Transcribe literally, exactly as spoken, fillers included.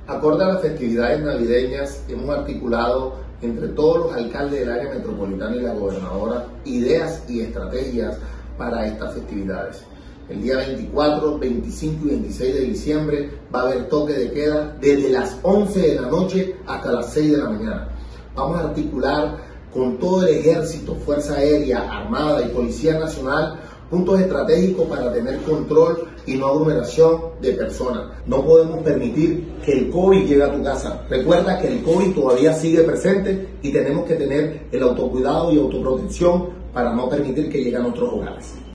Acorde a las festividades navideñas, hemos articulado entre todos los alcaldes del área metropolitana y la gobernadora ideas y estrategias para estas festividades. El día veinticuatro, veinticinco y veintiséis de diciembre va a haber toque de queda desde las once de la noche hasta las seis de la mañana. Vamos a articular con todo el ejército, Fuerza Aérea, Armada y Policía Nacional puntos estratégicos para tener control y no aglomeración de personas. No podemos permitir que el COVID llegue a tu casa. Recuerda que el COVID todavía sigue presente y tenemos que tener el autocuidado y autoprotección para no permitir que llegue a nuestros hogares.